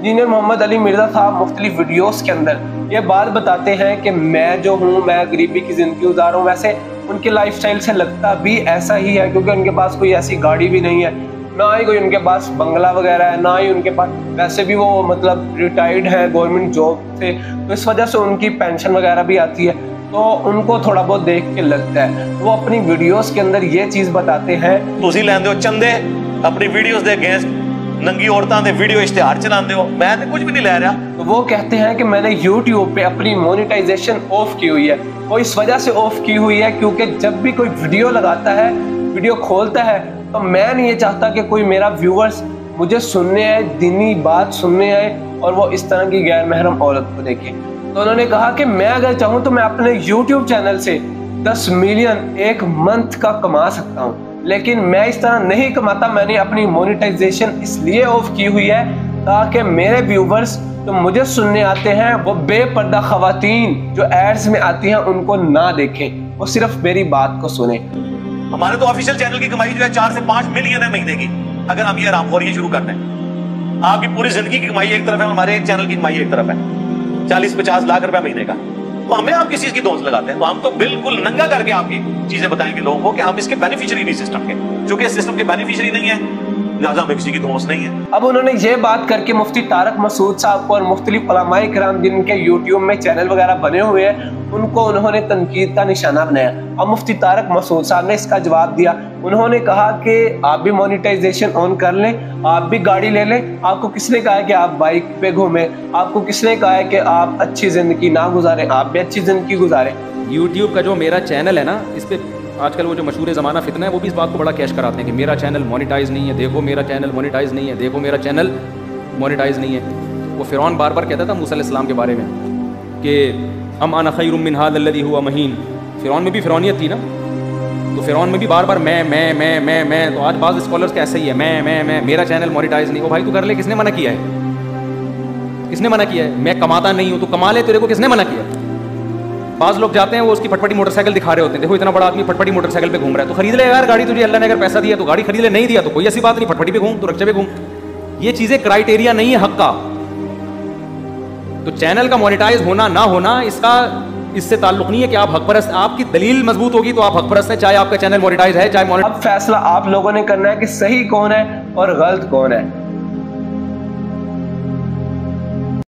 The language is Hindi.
इंजीनियर मोहम्मद अली मिर्ज़ा साहब मुख्तलिफ वीडियोस के अंदर ये बात बताते हैं कि मैं जो हूँ मैं गरीबी की ज़िंदगी गुजार रहा हूँ। वैसे उनके लाइफस्टाइल से लगता भी ऐसा ही है, क्योंकि उनके पास कोई ऐसी गाड़ी भी नहीं है, ना ही कोई उनके पास बंगला वगैरह है, ना ही उनके पास, वैसे भी वो मतलब रिटायर्ड है गवर्नमेंट जॉब से, तो इस वजह से उनकी पेंशन वगैरह भी आती है, तो उनको थोड़ा बहुत देख के लगता है। वो अपनी वीडियोस के अंदर ये चीज़ बताते हैं, तुसी लैंदे हो चंदे अपनी वीडियोस दे अगेंस्ट, नंगी औरतां दे वीडियो इश्तिहार चलाते हो, मैं तो कुछ भी नहीं ले रहा। तो वो कहते हैं कि मैंने YouTube पे अपनी मोनेटाइजेशन ऑफ की हुई है। वो इस वजह से ऑफ की हुई है क्योंकि जब भी कोई वीडियो लगाता है, वीडियो खोलता है, तो मैं नहीं ये चाहता कि कोई मेरा व्यूवर्स मुझे सुनने आए, दीनी बात सुनने आए और वो इस तरह की गैर महरम औरत को देखे। तो उन्होंने कहा कि मैं अगर चाहूँ तो मैं अपने YouTube चैनल से 10 मिलियन एक मंथ का कमा सकता हूँ, लेकिन मैं इस तरह नहीं कमाता। मैंने अपनी मोनेटाइजेशन इसलिए ऑफ की हुई है ताकि मेरे व्यूवर्स जो मुझे सुनने आते हैं वो बेपर्दा खवातीन जो एड्स में आती हैं उनको ना देखें, वो सिर्फ मेरी बात को सुने। हमारे तो ऑफिशियल चैनल की कमाई जो है 4 से 5 मिलियन है महीने की, अगर हम ये हरामखोरी शुरू करते हैं। आपकी पूरी जिंदगी की कमाई एक तरफ है, हमारे चैनल की कमाई एक तरफ है, 40-50 लाख रुपए महीने का। तो हमें आप किस चीज की दोस्त लगाते हैं? तो हम तो बिल्कुल नंगा करके आपकी चीजें बताएंगे लोगों को कि हम इसके बेनिफिशियरी नहीं सिस्टम के, चूंकि इस सिस्टम के बेनिफिशियरी नहीं है लिहाजा हमें किसी की दोस्त नहीं है। अब उन्होंने ये बात करके मुफ्ती तारक मसूद साहब को और मुख्तलिफ उलमाए किराम जिनके यूट्यूब में चैनल वगैरह बने हुए हैं उनको उन्होंने तनकीद का निशाना बनाया। अब मुफ्ती तारक मसूद साहब ने इसका जवाब दिया। उन्होंने कहा कि आप भी मोनेटाइजेशन ऑन कर लें, आप भी गाड़ी ले लें। आपको किसने कहा है कि आप बाइक पे घूमें? आपको किसने कहा है कि आप अच्छी ज़िंदगी ना गुजारें? आप भी अच्छी ज़िंदगी गुजारें। यूट्यूब का जो मेरा चैनल है ना, इस पर आजकल वो जो मशहूर ज़माना फितना है वो भी इस बात को बड़ा कैश कराते हैं कि मेरा चैनल मोनेटाइज नहीं है, देखो मेरा चैनल मोनेटाइज नहीं है, देखो मेरा चैनल मोनेटाइज नहीं है। वो फ़िरौन बार बार कहता था मूसा अलैहिस्सलाम के बारे में कि अम अना खैरुम मिन हाज़ा अल्लज़ी हुवा महीन। फ़िरौन में भी फ़िरौनियत थी ना, तो फ़िरौन में भी बार बार मैं। तो आज बाज़ स्कॉलर्स के ऐसे ही है, मैं मेरा चैनल मोनेटाइज नहीं। वो भाई तू कर ले, किसने मना किया है? किसने मना किया है? मैं कमाता नहीं हूँ, तो कमा ले, तेरे को किसने मना किया? बाज़ लोग जाते हैं वो उसकी फटफटी मोटरसाइकिल दिखा रहे होते हैं, देखो इतना बड़ा आदमी फटफटी मोटरसाइकिल पे घूम रहा है, तो खरीद ले यार गाड़ी, तुझे अल्लाह ने अगर पैसा दिया तो गाड़ी खरीद ले, नहीं दिया तो कोई ऐसी बात नहीं, फटफटी पे घूम, तो रक्शे पे घूम। ये चीजें क्राइटेरिया नहीं है हक का। तो चैनल का मोनेटाइज होना ना होना इससे ताल्लुक नहीं है कि आप हक परस्त, आपकी दलील मजबूत होगी तो आप हक परस्त है, चाहे आपका चैनल मोनेटाइज है चाहे। अब फैसला आप लोगों ने करना है कि सही कौन है और गलत कौन है।